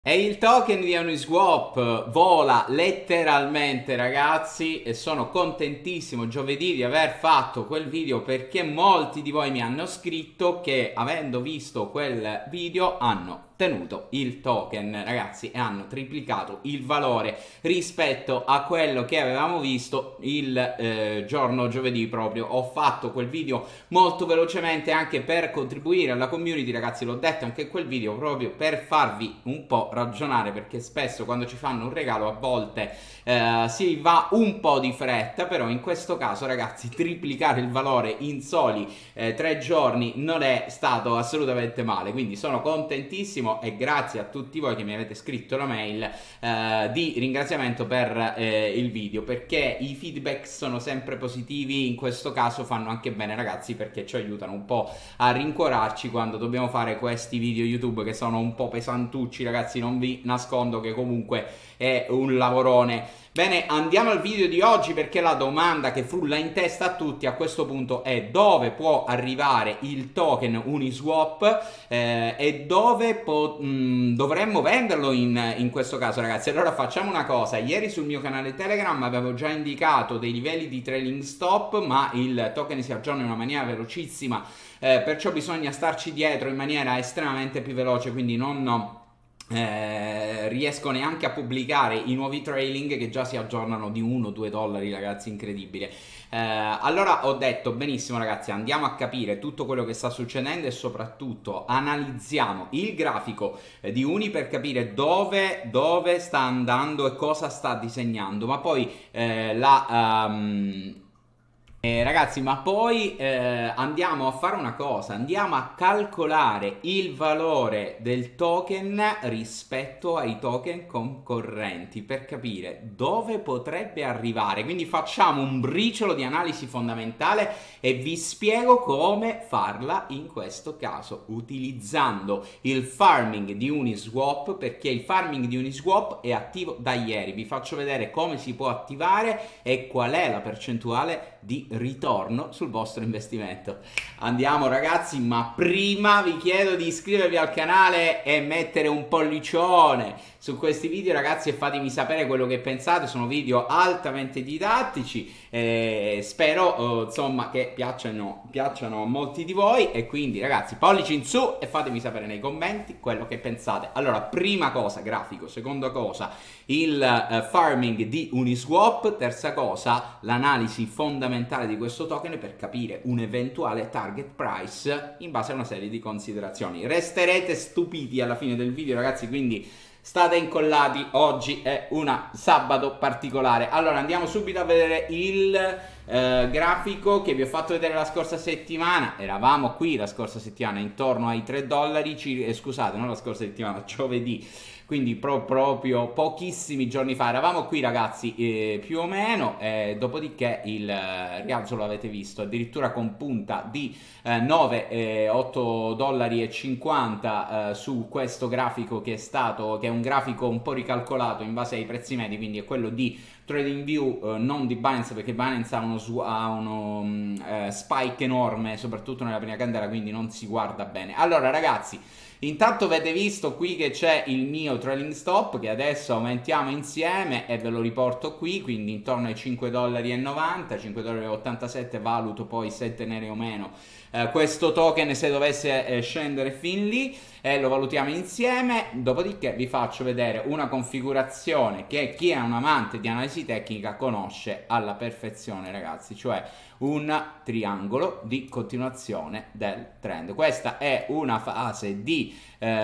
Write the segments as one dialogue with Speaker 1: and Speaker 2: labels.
Speaker 1: E il token di Uniswap vola letteralmente, ragazzi, e sono contentissimo giovedì di aver fatto quel video perché molti di voi mi hanno scritto che avendo visto quel video hanno tenuto il token, ragazzi, e hanno triplicato il valore rispetto a quello che avevamo visto il giorno giovedì proprio. Ho fatto quel video molto velocemente anche per contribuire alla community, ragazzi, l'ho detto anche in quel video, proprio per farvi un po' ragionare, perché spesso quando ci fanno un regalo a volte si va un po' di fretta, però in questo caso, ragazzi, triplicare il valore in soli 3 giorni non è stato assolutamente male, quindi sono contentissimo e grazie a tutti voi che mi avete scritto la mail di ringraziamento per il video, perché i feedback sono sempre positivi. In questo caso fanno anche bene, ragazzi, perché ci aiutano un po' a rincuorarci quando dobbiamo fare questi video YouTube che sono un po' pesantucci, ragazzi. Non vi nascondo che comunque è un lavorone. Bene, andiamo al video di oggi, perché la domanda che frulla in testa a tutti a questo punto è: dove può arrivare il token Uniswap e dove dovremmo venderlo in questo caso, ragazzi? Allora facciamo una cosa: ieri sul mio canale Telegram avevo già indicato dei livelli di trailing stop, ma il token si aggiorna in una maniera velocissima, perciò bisogna starci dietro in maniera estremamente più veloce, quindi non riesco neanche a pubblicare i nuovi trailing che già si aggiornano di 1-2 dollari, ragazzi, incredibile. Allora ho detto benissimo, ragazzi, andiamo a capire tutto quello che sta succedendo e soprattutto analizziamo il grafico di Uni per capire dove sta andando e cosa sta disegnando, ma poi ragazzi, ma poi andiamo a fare una cosa: andiamo a calcolare il valore del token rispetto ai token concorrenti per capire dove potrebbe arrivare. Quindi facciamo un briciolo di analisi fondamentale e vi spiego come farla in questo caso, utilizzando il farming di Uniswap, perché il farming di Uniswap è attivo da ieri. Vi faccio vedere come si può attivare e qual è la percentuale di ritorno sul vostro investimento. Andiamo, ragazzi, ma prima vi chiedo di iscrivervi al canale e mettere un pollicione su questi video, ragazzi, e fatemi sapere quello che pensate. Sono video altamente didattici e spero insomma che piacciono a molti di voi, e quindi, ragazzi, pollici in su e fatemi sapere nei commenti quello che pensate. Allora, prima cosa grafico, seconda cosa il farming di Uniswap, terza cosa l'analisi fondamentale di questo token per capire un eventuale target price in base a una serie di considerazioni. Resterete stupiti alla fine del video, ragazzi, quindi state incollati, oggi è un sabato particolare. Allora andiamo subito a vedere il grafico che vi ho fatto vedere la scorsa settimana. Eravamo qui la scorsa settimana intorno ai 3 dollari, scusate, non la scorsa settimana, giovedì, quindi proprio pochissimi giorni fa eravamo qui, ragazzi, più o meno, dopodiché il rialzo lo avete visto, addirittura con punta di 8 dollari e 50 su questo grafico che è un grafico un po' ricalcolato in base ai prezzi medi, quindi è quello di TradingView, non di Binance, perché Binance ha uno spike enorme soprattutto nella prima candela, quindi non si guarda bene. Allora, ragazzi, intanto avete visto qui che c'è il mio trailing stop, che adesso aumentiamo insieme e ve lo riporto qui, quindi intorno ai 5,90 dollari, 5,87 dollari, valuto poi se tenere o meno questo token se dovesse scendere fin lì, e lo valutiamo insieme. Dopodiché vi faccio vedere una configurazione che chi è un amante di analisi tecnica conosce alla perfezione, ragazzi, cioè un triangolo di continuazione del trend. Questa è una fase di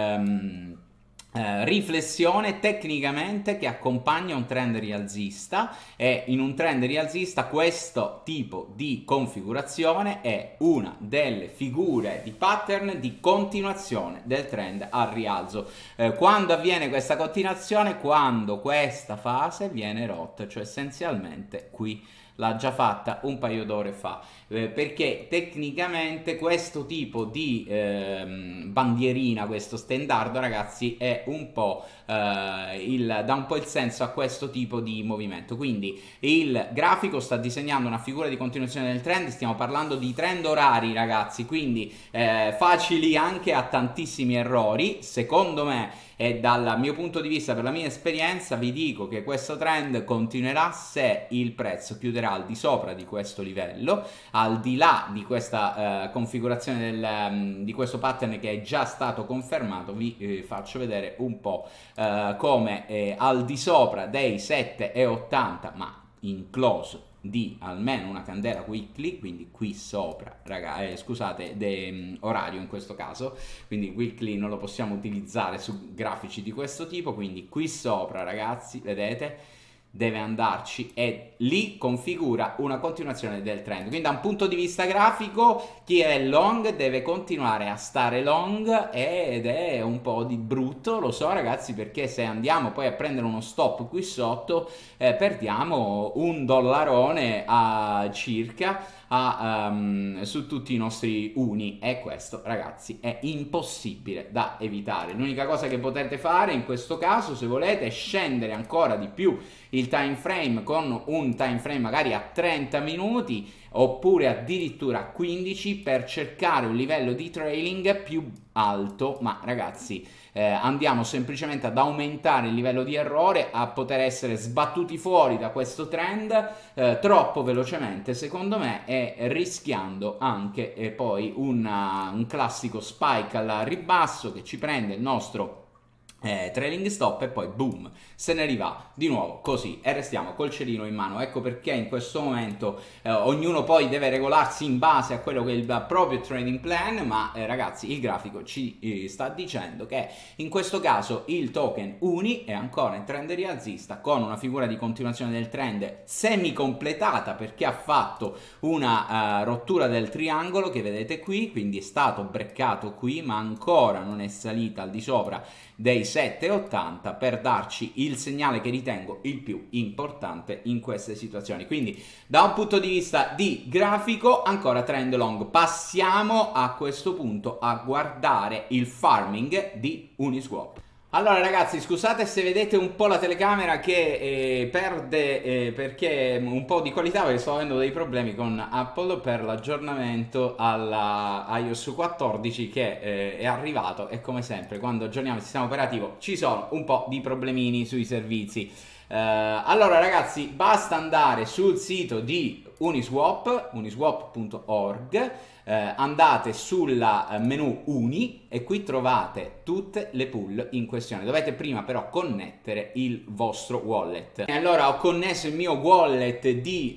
Speaker 1: riflessione tecnicamente che accompagna un trend rialzista, e in un trend rialzista questo tipo di configurazione è una delle figure di pattern di continuazione del trend al rialzo. Quando avviene questa continuazione? Quando questa fase viene rotta, cioè essenzialmente qui l'ha già fatta un paio d'ore fa, perché tecnicamente questo tipo di bandierina, questo stendardo, ragazzi, è un po' dà un po' il senso a questo tipo di movimento. Quindi il grafico sta disegnando una figura di continuazione del trend, stiamo parlando di trend orari, ragazzi, quindi facili anche a tantissimi errori. Secondo me e dal mio punto di vista, per la mia esperienza, vi dico che questo trend continuerà se il prezzo chiuderà al di sopra di questo livello, al di là di questa configurazione di questo pattern che è già stato confermato. Vi faccio vedere un po' come al di sopra dei 7,80, ma in close di almeno una candela weekly, quindi qui sopra, scusate, orario in questo caso, quindi weekly non lo possiamo utilizzare su grafici di questo tipo, quindi qui sopra, ragazzi, vedete, deve andarci e lì configura una continuazione del trend. Quindi da un punto di vista grafico chi è long deve continuare a stare long, ed è un po' di brutto, lo so ragazzi, perché se andiamo poi a prendere uno stop qui sotto perdiamo $1 a circa su tutti i nostri uni, e questo ragazzi è impossibile da evitare. L'unica cosa che potete fare in questo caso, se volete, è scendere ancora di più il time frame con un time frame magari a 30 minuti oppure addirittura a 15 per cercare un livello di trailing più alto, ma ragazzi andiamo semplicemente ad aumentare il livello di errore, a poter essere sbattuti fuori da questo trend troppo velocemente secondo me, e rischiando anche poi un classico spike al ribasso che ci prende il nostro trailing stop e poi boom, se ne riva di nuovo così e restiamo col cerino in mano. Ecco perché in questo momento ognuno poi deve regolarsi in base a quello che è il proprio trading plan, ma ragazzi il grafico ci sta dicendo che in questo caso il token UNI è ancora in trend rialzista con una figura di continuazione del trend semi completata, perché ha fatto una rottura del triangolo che vedete qui, quindi è stato breccato qui ma ancora non è salita al di sopra dei 7,80 per darci il segnale che ritengo il più importante in queste situazioni. Quindi da un punto di vista di grafico ancora trend long. Passiamo a questo punto a guardare il farming di Uniswap. Allora ragazzi, scusate se vedete un po' la telecamera che perde perché un po' di qualità, perché sto avendo dei problemi con Apple per l'aggiornamento alla iOS 14 che è arrivato, e come sempre quando aggiorniamo il sistema operativo ci sono un po' di problemini sui servizi. Allora ragazzi, basta andare sul sito di Uniswap, uniswap.org, andate sul menu Uni e qui trovate tutte le pool in questione. Dovete prima però connettere il vostro wallet. E allora ho connesso il mio wallet di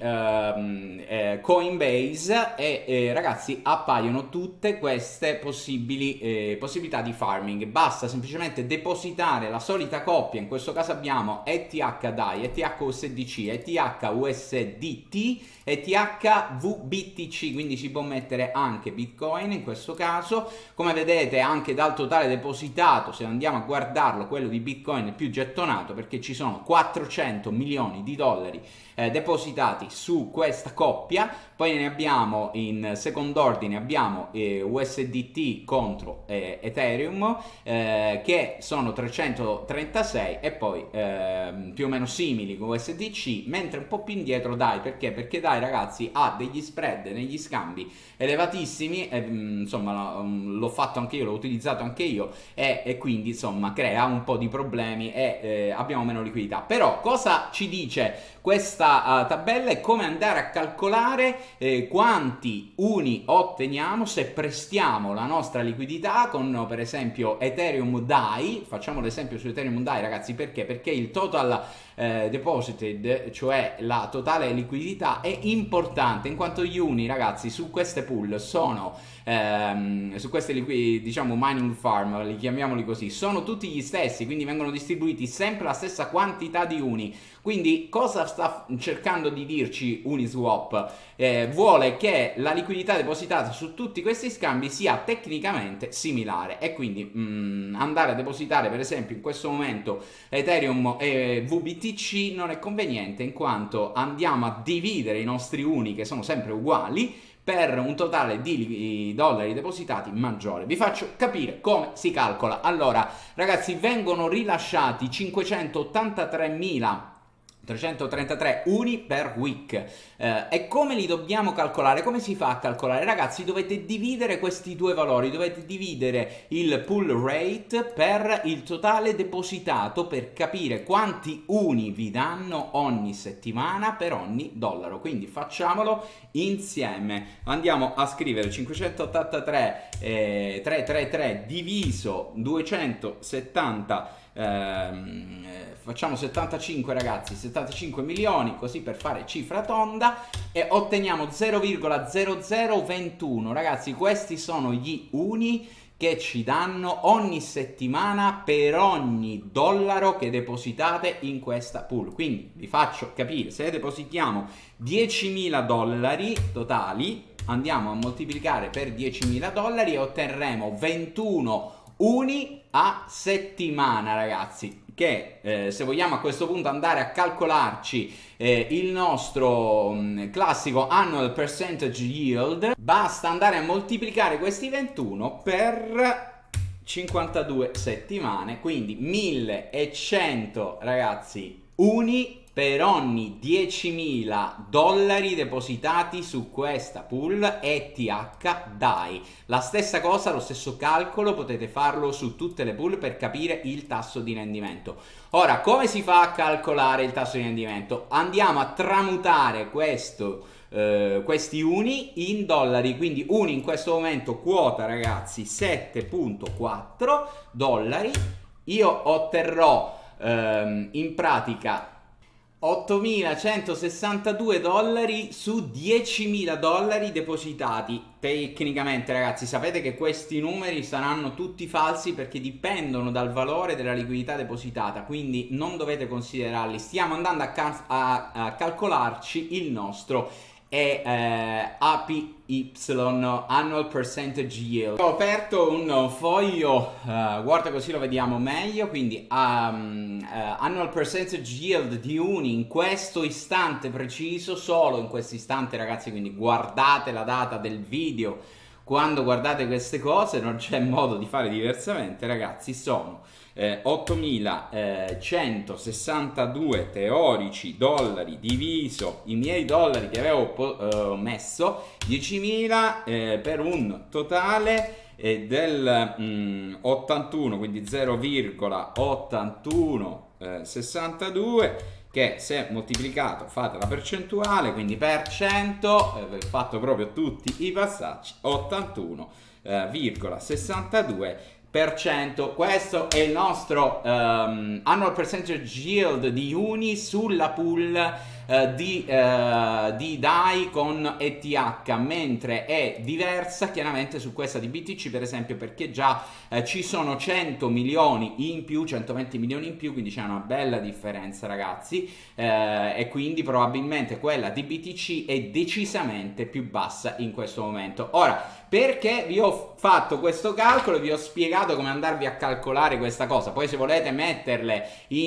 Speaker 1: Coinbase e ragazzi appaiono tutte queste possibilità di farming. Basta semplicemente depositare la solita coppia, in questo caso abbiamo ETH DAI, ETH USDC, ETH USDT, ETH VBTC, quindi si può mettere anche Bitcoin in questo caso. Come vedete anche dal totale depositato, se andiamo a guardarlo, quello di Bitcoin è più gettonato perché ci sono 400 milioni di dollari depositati su questa coppia. Poi ne abbiamo in secondo ordine abbiamo USDT contro Ethereum che sono 336, e poi più o meno simili con USDC, mentre un po' più indietro DAI. Perché DAI ragazzi ha degli spread negli scambi elevatissimi, insomma l'ho fatto anche io, l'ho utilizzato anche io, e quindi insomma crea un po' di problemi e abbiamo meno liquidità. Però cosa ci dice questa tabella e come andare a calcolare quanti uni otteniamo se prestiamo la nostra liquidità con per esempio Ethereum DAI. Facciamo l'esempio su Ethereum DAI ragazzi, perché il total deposited, cioè la totale liquidità, è importante, in quanto gli uni ragazzi su queste pool sono su queste diciamo mining farm, li chiamiamoli così, sono tutti gli stessi, quindi vengono distribuiti sempre la stessa quantità di uni. Quindi cosa sta cercando di dirci Uniswap? Vuole che la liquidità depositata su tutti questi scambi sia tecnicamente similare, e quindi andare a depositare per esempio in questo momento Ethereum e VBTC non è conveniente, in quanto andiamo a dividere i nostri uni, che sono sempre uguali, per un totale di dollari depositati maggiore. Vi faccio capire come si calcola. Allora ragazzi, vengono rilasciati 583.000 333 uni per week. E come li dobbiamo calcolare? Come si fa a calcolare? Ragazzi, dovete dividere questi due valori, dovete dividere il pull rate per il totale depositato per capire quanti uni vi danno ogni settimana per ogni dollaro. Quindi facciamolo insieme. Andiamo a scrivere 583 333 diviso 270, facciamo 75 ragazzi, 75 milioni, così per fare cifra tonda, e otteniamo 0,0021. Ragazzi, questi sono gli uni che ci danno ogni settimana per ogni dollaro che depositate in questa pool. Quindi vi faccio capire: se depositiamo 10.000 dollari totali, andiamo a moltiplicare per 10.000 dollari e otterremo 21 uni a settimana, ragazzi. Che se vogliamo a questo punto andare a calcolarci il nostro classico annual percentage yield, basta andare a moltiplicare questi 21 per 52 settimane, quindi 1100 ragazzi uni per ogni 10.000 dollari depositati su questa pool ETH DAI. La stessa cosa, lo stesso calcolo potete farlo su tutte le pool per capire il tasso di rendimento. Ora, come si fa a calcolare il tasso di rendimento? Andiamo a tramutare questi uni in dollari, quindi uni in questo momento quota, ragazzi, 7,4 dollari. Io otterrò in pratica 8.162 dollari su 10.000 dollari depositati. Tecnicamente, ragazzi, sapete che questi numeri saranno tutti falsi perché dipendono dal valore della liquidità depositata, quindi non dovete considerarli. Stiamo andando a calcolarci il nostro APY, Annual Percentage Yield. Ho aperto un foglio Word così lo vediamo meglio. Quindi Annual Percentage Yield di uni in questo istante preciso, solo in questo istante, ragazzi, quindi guardate la data del video quando guardate queste cose, non c'è modo di fare diversamente, ragazzi. Sono 8.162 teorici dollari diviso i miei dollari che avevo messo, 10.000 per un totale del 81, quindi 0,8162, che se moltiplicato fate la percentuale, quindi per 100, ho fatto proprio tutti i passaggi, 81,62%. Questo è il nostro annual percentage yield di uni sulla pool di DAI con ETH, mentre è diversa chiaramente su questa di BTC, per esempio, perché già ci sono 100 milioni in più, 120 milioni in più, quindi c'è una bella differenza, ragazzi, e quindi probabilmente quella di BTC è decisamente più bassa in questo momento. Ora, perché vi ho fatto questo calcolo e vi ho spiegato come andarvi a calcolare questa cosa. Poi se volete metterle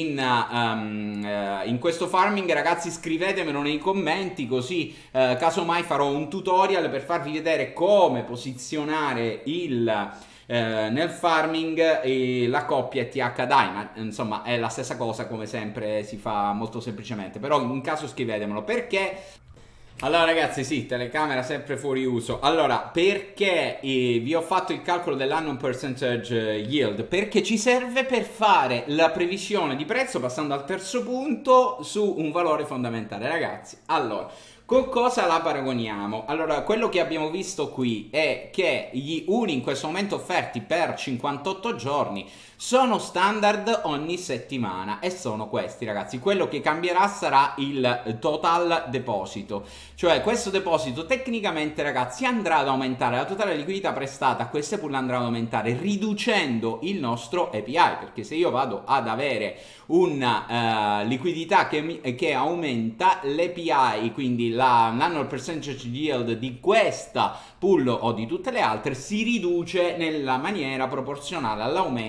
Speaker 1: in questo farming, ragazzi, scrivetemelo nei commenti, così casomai farò un tutorial per farvi vedere come posizionare nel farming la coppia ETH DAI. Ma insomma è la stessa cosa, come sempre si fa molto semplicemente, però in caso scrivetemelo. Perché? Allora, ragazzi, sì, telecamera sempre fuori uso. Allora, perché vi ho fatto il calcolo dell'annual percentage yield? Perché ci serve per fare la previsione di prezzo, passando al terzo punto, su un valore fondamentale, ragazzi. Allora, con cosa la paragoniamo? Allora, quello che abbiamo visto qui è che gli uni in questo momento offerti per 58 giorni sono standard ogni settimana, e sono questi, ragazzi. Quello che cambierà sarà il total deposito, cioè questo deposito tecnicamente, ragazzi, andrà ad aumentare. La totale liquidità prestata a queste pool andrà ad aumentare riducendo il nostro API, perché se io vado ad avere una liquidità che aumenta, l'API, quindi l'annual percentage yield di questa pool o di tutte le altre, si riduce nella maniera proporzionale all'aumento del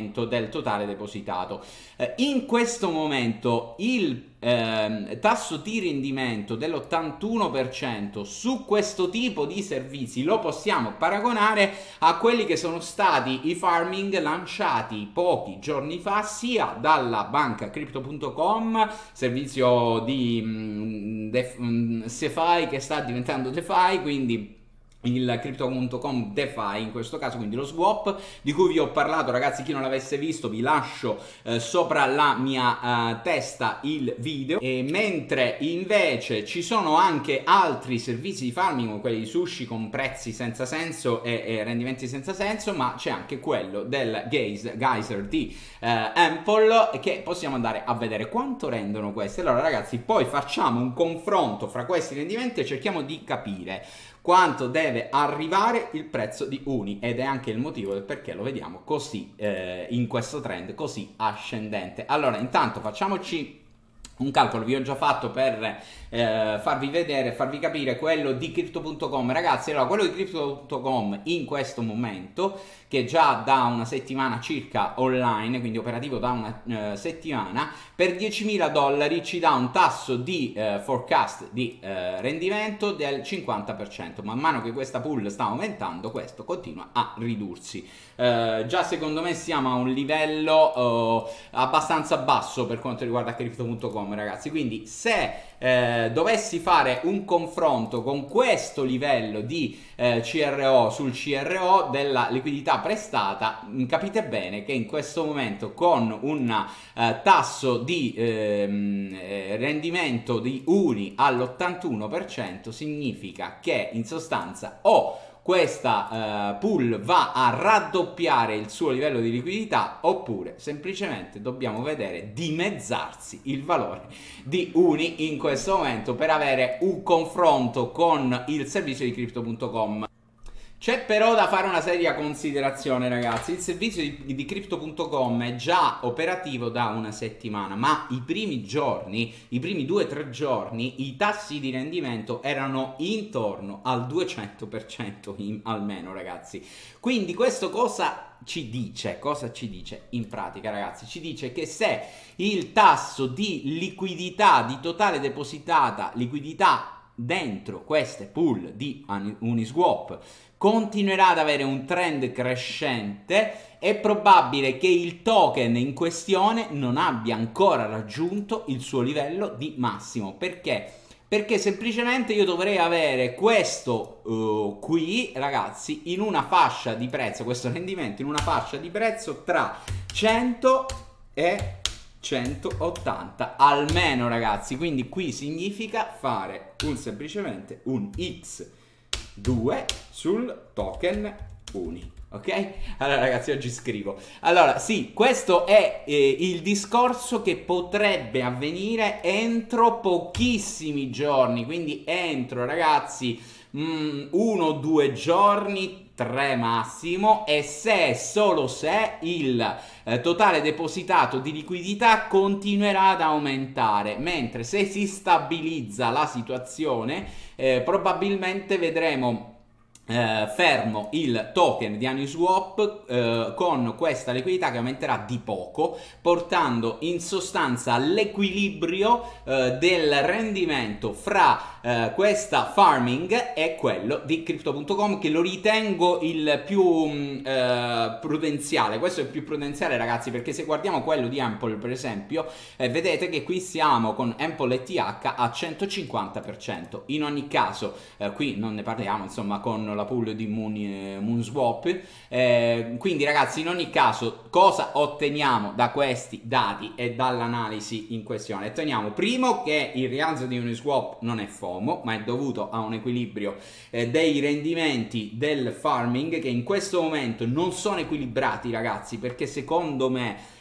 Speaker 1: del totale depositato. In questo momento il tasso di rendimento dell'81% su questo tipo di servizi lo possiamo paragonare a quelli che sono stati i farming lanciati pochi giorni fa sia dalla banca Crypto.com, servizio di CeFi che sta diventando DeFi, quindi il Crypto.com DeFi in questo caso, quindi lo swap di cui vi ho parlato. Ragazzi, chi non l'avesse visto vi lascio sopra la mia testa il video. E mentre invece ci sono anche altri servizi di farming come quelli di Sushi con prezzi senza senso e rendimenti senza senso, ma c'è anche quello del Geyser di Ample, che possiamo andare a vedere quanto rendono questi. Allora ragazzi, poi facciamo un confronto fra questi rendimenti e cerchiamo di capire quanto deve arrivare il prezzo di Uni, ed è anche il motivo del perché lo vediamo così in questo trend così ascendente. Allora intanto facciamoci un calcolo, vi ho già fatto per farvi vedere, farvi capire quello di Crypto.com. Ragazzi, allora quello di Crypto.com in questo momento, che già da una settimana circa online, quindi operativo da una settimana, per $10.000 ci dà un tasso di forecast di rendimento del 50%. Man mano che questa pool sta aumentando, questo continua a ridursi. Già secondo me siamo a un livello abbastanza basso per quanto riguarda Crypto.com, ragazzi, quindi se dovessi fare un confronto con questo livello di CRO sul CRO della liquidità prestata, capite bene che in questo momento con un tasso di rendimento di Uni all'81% significa che in sostanza questa pool va a raddoppiare il suo livello di liquidità, oppure semplicemente dobbiamo vedere dimezzarsi il valore di Uni in questo momento per avere un confronto con il servizio di Crypto.com. C'è però da fare una seria considerazione, ragazzi. Il servizio di Crypto.com è già operativo da una settimana, ma i primi 2-3 giorni, i tassi di rendimento erano intorno al 200% almeno, ragazzi. Quindi questo cosa ci dice? Cosa ci dice in pratica, ragazzi? Ci dice che se il tasso di liquidità, di totale depositata, liquidità dentro queste pool di Uniswap continuerà ad avere un trend crescente, è probabile che il token in questione non abbia ancora raggiunto il suo livello di massimo. Perché? Perché semplicemente io dovrei avere questo qui, ragazzi, in una fascia di prezzo, questo rendimento in una fascia di prezzo tra 100 e 180 almeno, ragazzi. Quindi qui significa fare semplicemente un X2 sul token Uni. Ok? Allora ragazzi, oggi scrivo. Allora sì, questo è il discorso che potrebbe avvenire entro pochissimi giorni. Quindi entro, ragazzi, 1-2 giorni, 3 massimo, e solo se il totale depositato di liquidità continuerà ad aumentare, mentre se si stabilizza la situazione probabilmente vedremo fermo il token di Uniswap con questa liquidità che aumenterà di poco, portando in sostanza all'equilibrio del rendimento fra questa farming e quello di Crypto.com, che lo ritengo il più prudenziale. Questo è il più prudenziale, ragazzi, perché se guardiamo quello di Ample, per esempio, vedete che qui siamo con Ample ETH a 150%. In ogni caso qui non ne parliamo, insomma, con la pool di Moonswap. Quindi ragazzi, in ogni caso cosa otteniamo da questi dati e dall'analisi in questione? Otteniamo primo che il rialzo di Uniswap non è FOMO, ma è dovuto a un equilibrio dei rendimenti del farming, che in questo momento non sono equilibrati, ragazzi, perché secondo me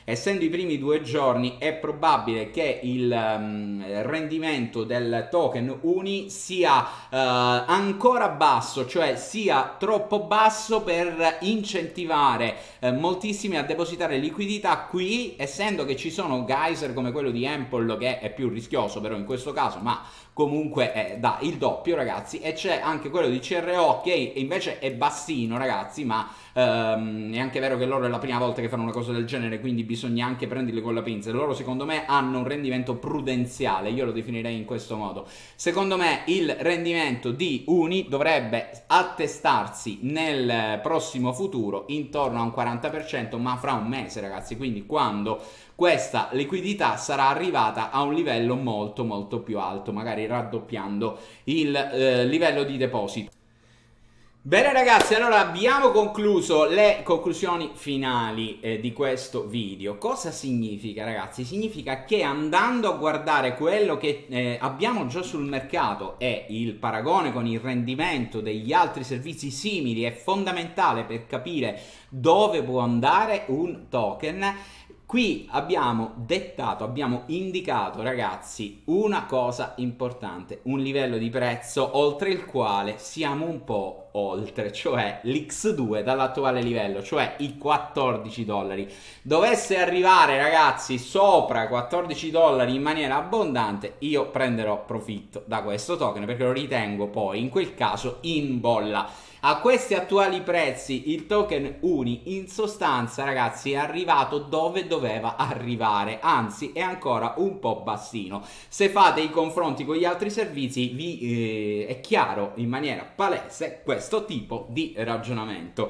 Speaker 1: essendo i primi 2 giorni è probabile che il rendimento del token UNI sia ancora basso, cioè sia troppo basso per incentivare moltissimi a depositare liquidità qui, essendo che ci sono geyser come quello di Ample, che è più rischioso però in questo caso, ma comunque dà il doppio, ragazzi, e c'è anche quello di CRO che invece è bassino, ragazzi, ma è anche vero che loro è la prima volta che fanno una cosa del genere, quindi bisogna anche prenderli con la pinza. Loro secondo me hanno un rendimento prudenziale, io lo definirei in questo modo. Secondo me il rendimento di Uni dovrebbe attestarsi nel prossimo futuro intorno a un 40%, ma fra un mese, ragazzi, quindi quando questa liquidità sarà arrivata a un livello molto molto più alto, magari raddoppiando il livello di deposito. Bene ragazzi, allora abbiamo concluso le conclusioni finali di questo video. Cosa significa, ragazzi? Significa che andando a guardare quello che abbiamo già sul mercato e il paragone con il rendimento degli altri servizi simili è fondamentale per capire dove può andare un token. Qui abbiamo dettato, abbiamo indicato, ragazzi, una cosa importante, un livello di prezzo oltre il quale siamo un po' oltre, cioè l'X2 dall'attuale livello, cioè i $14. Dovesse arrivare, ragazzi, sopra $14 in maniera abbondante, io prenderò profitto da questo token perché lo ritengo poi in quel caso in bolla. A questi attuali prezzi il token Uni in sostanza, ragazzi, è arrivato dove doveva arrivare, anzi è ancora un po' bassino. Se fate i confronti con gli altri servizi vi è chiaro in maniera palese questo tipo di ragionamento.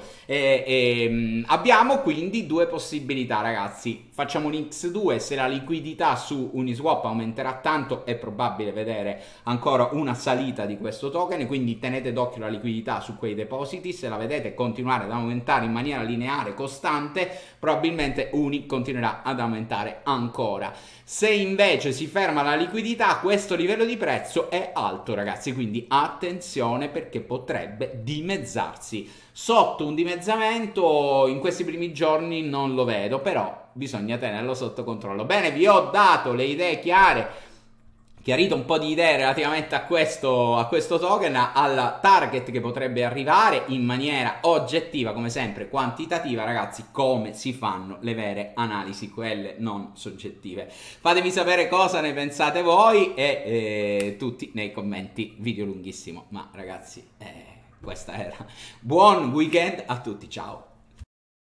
Speaker 1: Abbiamo quindi due possibilità, ragazzi. Facciamo un X2, se la liquidità su Uniswap aumenterà tanto è probabile vedere ancora una salita di questo token, quindi tenete d'occhio la liquidità su quei depositi. Se la vedete continuare ad aumentare in maniera lineare, costante, probabilmente Uni continuerà ad aumentare ancora. Se invece si ferma la liquidità, questo livello di prezzo è alto, ragazzi, quindi attenzione perché potrebbe dimezzarsi. Sotto un dimezzamento in questi primi giorni non lo vedo, però bisogna tenerlo sotto controllo. Bene, vi ho dato le idee chiare, chiarito un po' di idee relativamente a questo token, al target che potrebbe arrivare in maniera oggettiva, come sempre, quantitativa, ragazzi, come si fanno le vere analisi, quelle non soggettive. Fatemi sapere cosa ne pensate voi e tutti nei commenti. Video lunghissimo, ma ragazzi, questa era. Buon weekend a tutti, ciao!